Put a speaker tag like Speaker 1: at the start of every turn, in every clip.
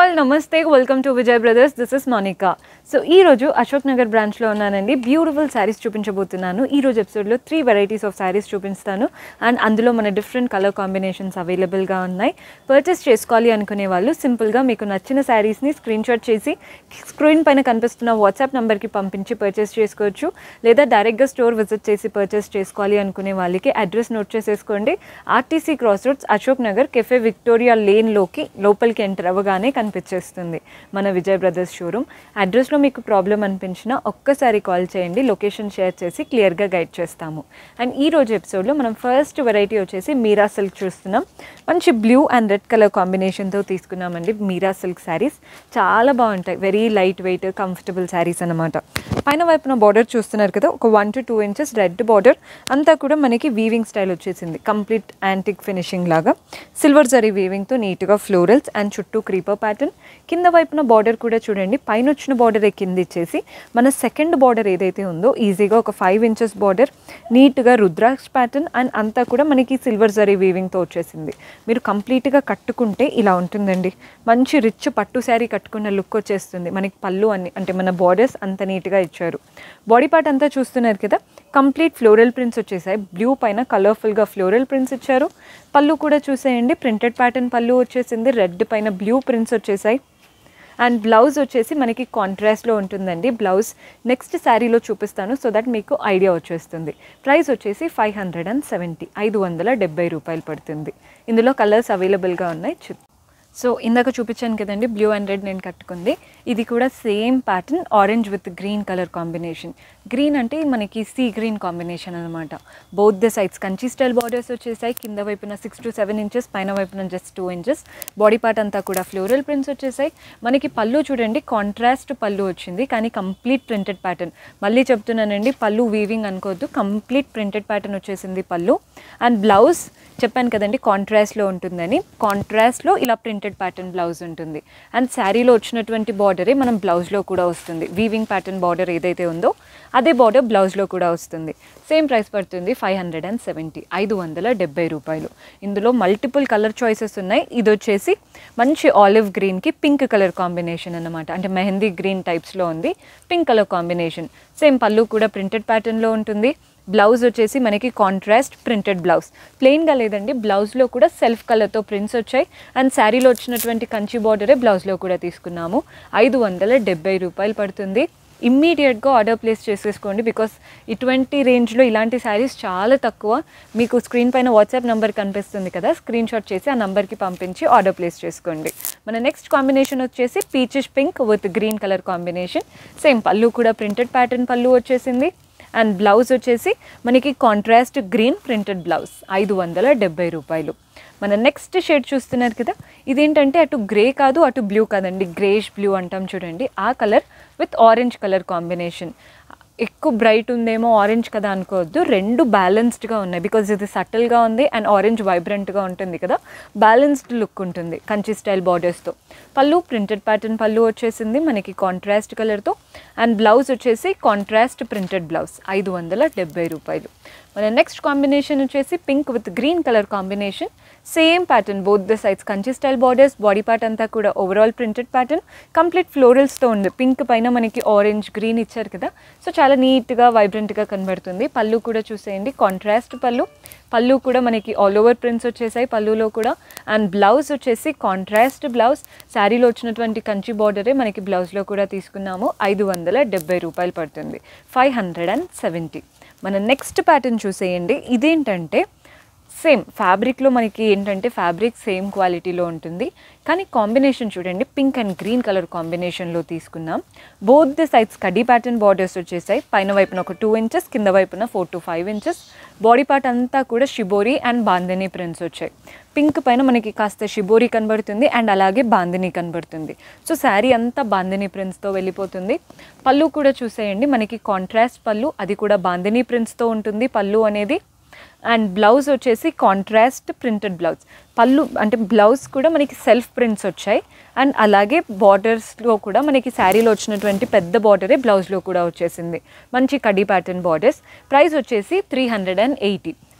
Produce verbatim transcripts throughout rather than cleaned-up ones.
Speaker 1: all, namaste, welcome to Vijay Brothers. This is Monica. So, ee roju Ashok Nagar branch lo unnanandi. Beautiful sarees chupinchabothunanu. Ee roju episode lo three varieties of sarees chupinstanu and అందులో మన different color combinations available గా ఉన్నాయి. Purchase చేసుకోవాలి అనుకునే వాళ్ళు simple గా మీకు నచ్చిన sarees ని స్క్రీన్ షాట్ చేసి స్క్రీన్ పైన కనిపిస్తున్న వాట్సాప్ నంబర్ కి పంపించి పర్చేస్ చేసుకోవచ్చు. లేదా డైరెక్ట్ గా స్టోర్ విజిట్ చేసి పర్చేస్ చేసుకోవాలి అనుకునే వాళ్ళకి అడ్రస్ నోట్ చేసేసుకోండి. RTC cross roads Ashok Nagar cafe Victoria lane లోకి లోపలికి ఎంటర్ అవ్వగానే కనిపించేస్తుంది మన విజయ్ బ్రదర్స్ షోరూమ్. అడ్రస్లో మీకు ప్రాబ్లం అనిపించినా ఒక్కసారి కాల్ చేయండి, లొకేషన్ షేర్ చేసి క్లియర్గా గైడ్ చేస్తాము. అండ్ ఈ రోజు ఎపిసోడ్లో మనం ఫస్ట్ వెరైటీ వచ్చేసి మీరా సిల్క్ చూస్తున్నాం. మంచి బ్లూ అండ్ రెడ్ కలర్ కాంబినేషన్తో తీసుకున్నామండి మీరా సిల్క్ శారీస్. చాలా బాగుంటాయి, very light weight comfortable sarees అనమాట. పైన వైపున బార్డర్ చూస్తున్నారు కదా, ఒక one to two inches red border, అంతా కూడా మనకి వీవింగ్ స్టైల్ వచ్చేసింది. కంప్లీట్ యాంటిక్ ఫినిషింగ్ లాగా సిల్వర్ జరీ వీవింగ్తో నీట్గా ఫ్లోరల్స్ అండ్ చుట్టూ క్రీపర్ ప్యాటర్న్. కింద వైపున బార్డర్ కూడా చూడండి, పైన వచ్చిన బార్డర్ కింద ఇచ్చేసి మన సెకండ్ బార్డర్ ఏదైతే ఉందో ఈజీగా ఒక ఫైవ్ ఇంచెస్ బార్డర్ నీట్గా రుద్రాక్ష ప్యాటర్న్ అండ్ అంతా కూడా మనకి సిల్వర్ జరీ వీవింగ్తో వచ్చేసింది. మీరు కంప్లీట్గా కట్టుకుంటే ఇలా ఉంటుందండి. మంచి రిచ్ పట్టు శారీ కట్టుకున్న లుక్ వచ్చేస్తుంది. మనకి పళ్ళు అన్ని అంటే మన బార్డర్స్ అంత నీట్గా ఇచ్చారు. బాడీ పార్ట్ అంతా చూస్తున్నారు కదా, కంప్లీట్ ఫ్లోరల్ ప్రింట్స్ వచ్చేసాయి. బ్లూ పైన కలర్ఫుల్గా ఫ్లోరల్ ప్రింట్స్ ఇచ్చారు. పళ్ళు కూడా చూసేయండి, ప్రింటెడ్ ప్యాటర్న్ పళ్ళు వచ్చేసింది. రెడ్ పైన బ్లూ ప్రింట్స్ వచ్చేసాయి. అండ్ బ్లౌజ్ వచ్చేసి మనకి కాంట్రాస్ట్లో ఉంటుందండి. బ్లౌజ్ నెక్స్ట్ శారీలో చూపిస్తాను సో దట్ మీకు ఐడియా వచ్చేస్తుంది. ప్రైస్ వచ్చేసి ఫైవ్ హండ్రెడ్ అండ్ సెవెంటీ ఐదు వందల డెబ్బై రూపాయలు పడుతుంది. ఇందులో కలర్స్ అవైలబుల్గా ఉన్నాయి. సో ఇందాక చూపించాను కదండి బ్లూ అండ్ రెడ్ నేను కట్టుకుంది. ఇది కూడా same pattern, orange with green colour combination. Green అంటే మనకి సీ గ్రీన్ కాంబినేషన్ అనమాట. Both the sides Kanchi style borders వచ్చేసాయి. కింద వైపున సిక్స్ టు సెవెన్ ఇంచెస్, పైన వైపున just two inches. Body part అంతా కూడా ఫ్లోరల్ ప్రింట్స్ వచ్చేసాయి. మనకి పళ్ళు చూడండి, కాంట్రాస్ట్ పళ్ళు వచ్చింది కానీ కంప్లీట్ ప్రింటెడ్ ప్యాటర్న్. మళ్ళీ చెప్తున్నానండి, పళ్ళు వీవింగ్ అనుకోవద్దు, కంప్లీట్ ప్రింటెడ్ ప్యాటర్న్ వచ్చేసింది పళ్ళు. అండ్ బ్లౌజ్ చెప్పాను కదండి కాంట్రాస్ట్లో ఉంటుందని, కాంట్రాస్ట్లో ఇలా ప్రింటెడ్ ప్యాటర్న్ బ్లౌజ్ ఉంటుంది. అండ్ శారీలో వచ్చినటువంటి బార్డరే మనం బ్లౌజ్లో కూడా వస్తుంది. వీవింగ్ ప్యాటర్న్ బార్డర్ ఏదైతే ఉందో అదే బార్డర్ బ్లౌజ్లో కూడా వస్తుంది. సేమ్ ప్రైస్ పడుతుంది ఫైవ్ హండ్రెడ్ అండ్ సెవెంటీ ఐదు వందల డెబ్బై రూపాయలు. ఇందులో మల్టిపుల్ కలర్ చాయిసెస్ ఉన్నాయి. ఇది వచ్చేసి మంచి ఆలివ్ గ్రీన్కి పింక్ కలర్ కాంబినేషన్ అన్నమాట. అంటే మెహందీ గ్రీన్ టైప్స్లో ఉంది, pink colour combination. Same pallu కూడా ప్రింటెడ్ ప్యాటర్న్లో ఉంటుంది. బ్లౌజ్ వచ్చేసి మనకి కాంట్రాస్ట్ ప్రింటెడ్ బ్లౌజ్, ప్లెయిన్గా లేదండి. బ్లౌజ్లో కూడా సెల్ఫ్ కలర్తో ప్రింట్స్ వచ్చాయి. అండ్ శారీలో వచ్చినటువంటి కంచి బార్డరే బ్లౌజ్లో కూడా తీసుకున్నాము. ఐదు వందల డెబ్బై రూపాయలు పడుతుంది. ఇమ్మీడియట్గా ఆర్డర్ ప్లేస్ చేసేసుకోండి, బికాస్ ఇటువంటి రేంజ్లో ఇలాంటి శారీస్ చాలా తక్కువ. మీకు స్క్రీన్ పైన వాట్సాప్ నెంబర్ కనిపిస్తుంది కదా, స్క్రీన్ షాట్ చేసి ఆ నెంబర్కి పంపించి ఆర్డర్ ప్లేస్ చేసుకోండి. మన నెక్స్ట్ కాంబినేషన్ వచ్చేసి peachish pink with green colour combination. Same pallu కూడా ప్రింటెడ్ ప్యాటర్న్ పళ్ళు వచ్చేసింది. అండ్ బ్లౌజ్ వచ్చేసి మనకి కాంట్రాస్ట్ గ్రీన్ ప్రింటెడ్ బ్లౌజ్. ఐదు వందల డెబ్బై రూపాయలు. మన నెక్స్ట్ షేడ్ చూస్తున్నారు కదా, ఇదేంటంటే అటు గ్రే కాదు అటు బ్లూ కాదండి, గ్రేష్ బ్లూ అంటాం చూడండి, ఆ colour with orange colour combination. ఎక్కువ బ్రైట్ ఉందేమో ఆరెంజ్ కదా అనుకోవద్దు, రెండు బ్యాలెన్స్డ్గా ఉన్నాయి. బికాజ్ ఇది సటిల్గా ఉంది అండ్ ఆరెంజ్ వైబ్రెంట్గా ఉంటుంది కదా, బ్యాలెన్స్డ్ లుక్ ఉంటుంది కంచి స్టైల్ బార్డర్స్తో. పళ్ళు ప్రింటెడ్ ప్యాటర్న్ పళ్ళు వచ్చేసింది మనకి కాంట్రాస్ట్ కలర్తో. అండ్ బ్లౌజ్ వచ్చేసి కాంట్రాస్ట్ ప్రింటెడ్ బ్లౌజ్. ఐదు వందల డెబ్బై రూపాయలు. మన నెక్స్ట్ కాంబినేషన్ వచ్చేసి pink with green colour combination. Same pattern, both the sides Kanchi style borders. Body part అంతా కూడా ఓవరాల్ ప్రింటెడ్ ప్యాటర్న్, కంప్లీట్ ఫ్లోరల్స్తో ఉంది. పింక్ పైన మనకి ఆరెంజ్ గ్రీన్ ఇచ్చారు కదా, సో చాలా నీట్గా వైబ్రెంట్గా కనబడుతుంది. పళ్ళు కూడా చూసేయండి, కాంట్రాస్ట్ పళ్ళు. పళ్ళు కూడా మనకి ఆల్ ఓవర్ ప్రింట్స్ వచ్చేసాయి పళ్ళులో కూడా. అండ్ బ్లౌజ్ వచ్చేసి కాంట్రాస్ట్ బ్లౌజ్. శారీలో వచ్చినటువంటి కంచి బార్డరే మనకి బ్లౌజ్లో కూడా తీసుకున్నాము. ఐదు వందల డెబ్బై రూపాయలు పడుతుంది. Five hundred and seventy. మన నెక్స్ట్ ప్యాటర్న్ చూసేయండి. ఇదేంటంటే సేమ్ ఫ్యాబ్రిక్లో మనకి ఏంటంటే ఫ్యాబ్రిక్ సేమ్ క్వాలిటీలో ఉంటుంది కానీ కాంబినేషన్ చూడండి, పింక్ అండ్ గ్రీన్ కలర్ కాంబినేషన్లో తీసుకున్నాం. బోత్ ది సైడ్స్ కడ్డీ ప్యాటర్న్ బార్డర్స్ వచ్చేసాయి. పైన వైపున ఒక టూ ఇంచెస్, కింద వైపున four to five inches. Body part అంతా కూడా షిబోరి అండ్ బాందిని ప్రింట్స్ వచ్చాయి. పింక్ పైన మనకి కాస్త షిబోరి కనబడుతుంది అండ్ అలాగే బాందిని కనబడుతుంది. సో శారీ అంతా బాందిని ప్రింట్స్తో వెళ్ళిపోతుంది. పళ్ళు కూడా చూసేయండి, మనకి కాంట్రాస్ట్ పళ్ళు, అది కూడా బాందిని ప్రింట్స్తో ఉంటుంది పళ్ళు అనేది. అండ్ బ్లౌజ్ వచ్చేసి కాంట్రాస్ట్ ప్రింటెడ్ బ్లౌజ్. పళ్ళు అంటే బ్లౌజ్ కూడా మనకి సెల్ఫ్ ప్రింట్స్ వచ్చాయి. అండ్ అలాగే బార్డర్స్లో కూడా మనకి శారీలో వచ్చినటువంటి పెద్ద బార్డరే బ్లౌజ్లో కూడా వచ్చేసింది. మంచి కడ్డీ ప్యాటర్న్ బార్డర్స్. ప్రైస్ వచ్చేసి త్రీ హండ్రెడ్ అండ్ ఎయిటీ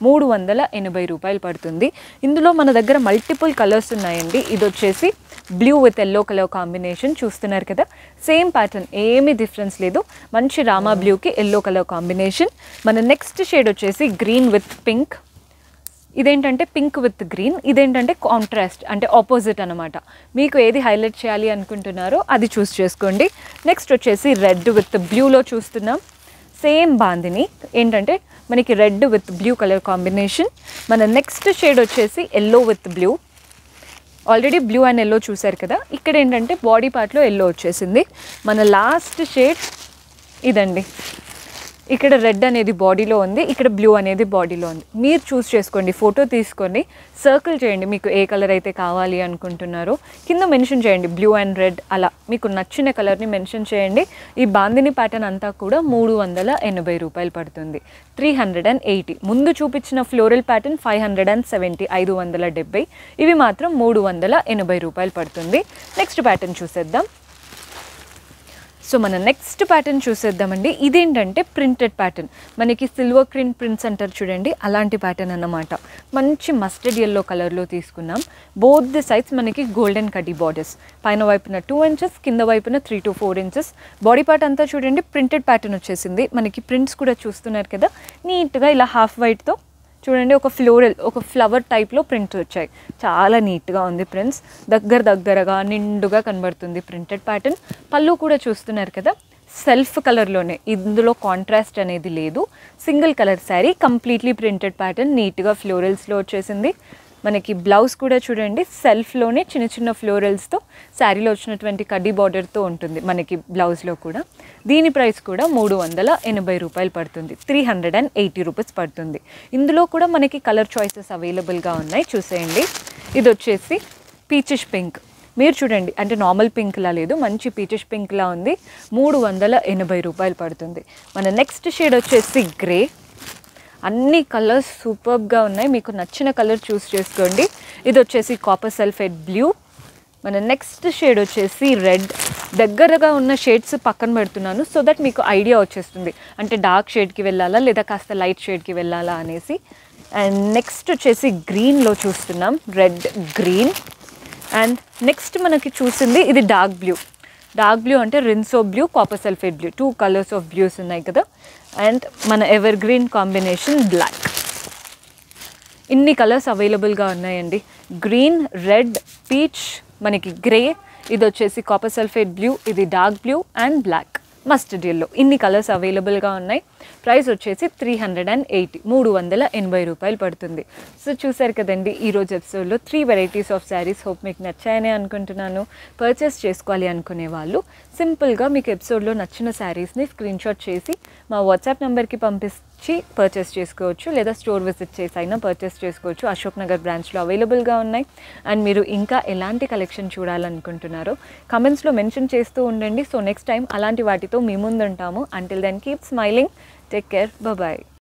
Speaker 1: మూడు వందల ఎనభై రూపాయలు పడుతుంది. ఇందులో మన దగ్గర మల్టిపుల్ కలర్స్ ఉన్నాయండి. ఇది వచ్చేసి blue with yellow colour combination చూస్తున్నారు కదా, సేమ్ ప్యాటర్న్, ఏమీ డిఫరెన్స్ లేదు. మంచి రామా బ్లూకి ఎల్లో కలర్ కాంబినేషన్. మన నెక్స్ట్ షేడ్ వచ్చేసి గ్రీన్ విత్ పింక్. ఇదేంటంటే పింక్ విత్ గ్రీన్, ఇదేంటంటే కాంట్రాస్ట్ అంటే ఆపోజిట్ అనమాట. మీకు ఏది హైలైట్ చేయాలి అనుకుంటున్నారో అది చూస్ చేసుకోండి. నెక్స్ట్ వచ్చేసి రెడ్ విత్ బ్లూలో చూస్తున్నాం. సేమ్ బాందిని ఏంటంటే మనకి red with blue colour combination. మన నెక్స్ట్ షేడ్ వచ్చేసి yellow with blue. Already blue and yellow చూసారు కదా, ఇక్కడ ఏంటంటే బాడీ పార్ట్లో ఎల్లో వచ్చేసింది. మన లాస్ట్ షేడ్ ఇదండి, ఇక్కడ రెడ్ అనేది బాడీలో ఉంది, ఇక్కడ బ్లూ అనేది బాడీలో ఉంది. మీరు చూస్ చేసుకోండి, ఫోటో తీసుకొని సర్కిల్ చేయండి మీకు ఏ కలర్ అయితే కావాలి అనుకుంటున్నారో. కింద మెన్షన్ చేయండి బ్లూ అండ్ రెడ్, అలా మీకు నచ్చిన కలర్ని మెన్షన్ చేయండి. ఈ బాందిని ప్యాటర్న్ అంతా కూడా మూడు వందల ఎనభై రూపాయలు పడుతుంది, త్రీ హండ్రెడ్ అండ్ ఎయిటీ. ముందు చూపించిన floral pattern five hundred and seventy, ఐదు వందల డెబ్బై. ఇవి మాత్రం మూడు వందల ఎనభై రూపాయలు పడుతుంది. నెక్స్ట్ ప్యాటర్న్ చూసేద్దాం. సో మన నెక్స్ట్ ప్యాటర్న్ చూసేద్దామండి. ఇదేంటంటే ప్రింటెడ్ ప్యాటర్న్, మనకి సిల్వర్ క్రీన్ ప్రింట్స్ అంటారు చూడండి, అలాంటి ప్యాటర్న్ అన్నమాట. మంచి మస్టర్డ్ ఎల్లో కలర్లో తీసుకున్నాం. బోత్ ది సైడ్స్ మనకి గోల్డెన్ కడ్డీ బార్డర్స్, పైన వైపున టూ ఇంచెస్ కింద వైపున three to four inches. Body part అంతా చూడండి ప్రింటెడ్ ప్యాటర్న్ వచ్చేసింది. మనకి ప్రింట్స్ కూడా చూస్తున్నారు కదా, నీట్గా ఇలా హాఫ్ వైట్తో చూడండి, ఒక ఫ్లోరల్ ఒక ఫ్లవర్ టైప్లో ప్రింట్స్ వచ్చాయి. చాలా నీట్గా ఉంది ప్రింట్స్, దగ్గర దగ్గరగా నిండుగా కనబడుతుంది ప్రింటెడ్ ప్యాటర్న్. పళ్ళు కూడా చూస్తున్నారు కదా, సెల్ఫ్ కలర్లోనే, ఇందులో కాంట్రాస్ట్ అనేది లేదు. Single colour saree, completely printed pattern, నీట్గా ఫ్లోరల్స్లో వచ్చేసింది. మనకి బ్లౌజ్ కూడా చూడండి సెల్ఫ్లోనే చిన్న చిన్న ఫ్లోరల్స్తో శారీలో వచ్చినటువంటి కడ్డీ బార్డర్తో ఉంటుంది మనకి బ్లౌజ్లో కూడా. దీని ప్రైస్ కూడా మూడు వందల ఎనభై రూపాయలు పడుతుంది, three hundred and eighty rupees పడుతుంది. ఇందులో కూడా మనకి కలర్ చాయిసెస్ అవైలబుల్గా ఉన్నాయి, చూసేయండి. ఇది వచ్చేసి పీచిష్ పింక్, మీరు చూడండి అంటే నార్మల్ పింక్లా లేదు, మంచి పీచిష్ పింక్లా ఉంది. మూడు వందల ఎనభై రూపాయలు పడుతుంది. మన నెక్స్ట్ షేడ్ వచ్చేసి గ్రే. అన్ని కలర్స్ సూపర్గా ఉన్నాయి, మీకు నచ్చిన కలర్ చూస్ చేసుకోండి. ఇది వచ్చేసి కాపర్ సల్ఫేట్ బ్లూ. మన నెక్స్ట్ షేడ్ వచ్చేసి రెడ్. దగ్గరగా ఉన్న షేడ్స్ పక్కన పెడుతున్నాను సో దట్ మీకు ఐడియా వచ్చేస్తుంది, అంటే డార్క్ షేడ్కి వెళ్ళాలా లేదా కాస్త లైట్ షేడ్కి వెళ్ళాలా అనేసి. అండ్ నెక్స్ట్ వచ్చేసి గ్రీన్లో చూస్తున్నాం, రెడ్ గ్రీన్. అండ్ నెక్స్ట్ మనకి చూసింది ఇది డార్క్ బ్లూ. డార్క్ బ్లూ అంటే Rinso blue, copper sulphate blue, two colours of blues ఉన్నాయి కదా. అండ్ మన ఎవర్ గ్రీన్ కాంబినేషన్ బ్లాక్. ఇన్ని కలర్స్ అవైలబుల్గా ఉన్నాయండి, గ్రీన్, రెడ్, పీచ్, మనకి గ్రే, ఇది వచ్చేసి కాపర్ సల్ఫేట్ బ్లూ, ఇది dark blue and black, mustard yellow. ఇన్ని కలర్స్ అవైలబుల్గా ఉన్నాయి. ప్రైస్ వచ్చేసి త్రీ హండ్రెడ్ అండ్ ఎయిటీ, మూడు వందల ఎనభై రూపాయలు పడుతుంది. సో చూసారు కదండి ఈరోజు ఎపిసోడ్లో three varieties of sarees. Hope మీకు నచ్చాయని అనుకుంటున్నాను. పర్చేస్ చేసుకోవాలి అనుకునే వాళ్ళు సింపుల్గా మీకు ఎపిసోడ్లో నచ్చిన శారీస్ని స్క్రీన్ షాట్ చేసి మా వాట్సాప్ నెంబర్కి పంపించి పర్చేస్ చేసుకోవచ్చు, లేదా స్టోర్ విజిట్ చేసి అయినా పర్చేస్ చేసుకోవచ్చు. అశోక్ నగర్ బ్రాంచ్లో అవైలబుల్గా ఉన్నాయి. అండ్ మీరు ఇంకా ఎలాంటి కలెక్షన్ చూడాలనుకుంటున్నారో కమెంట్స్లో మెన్షన్ చేస్తూ ఉండండి. సో నెక్స్ట్ టైం అలాంటి వాటితో మీ ముందు ఉంటాము. Until then keep smiling, take care, bye.